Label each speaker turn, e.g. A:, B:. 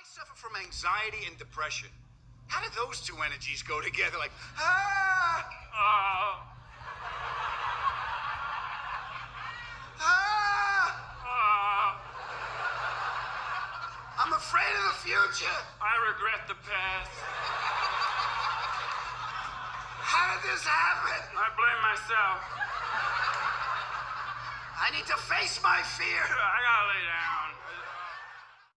A: I suffer from anxiety and depression. How do those two energies go together? Like, ah! Ah! I'm afraid of the future.
B: I regret the past.
A: How did this happen?
B: I blame myself.
A: I need to face my fear.
B: I gotta lay down.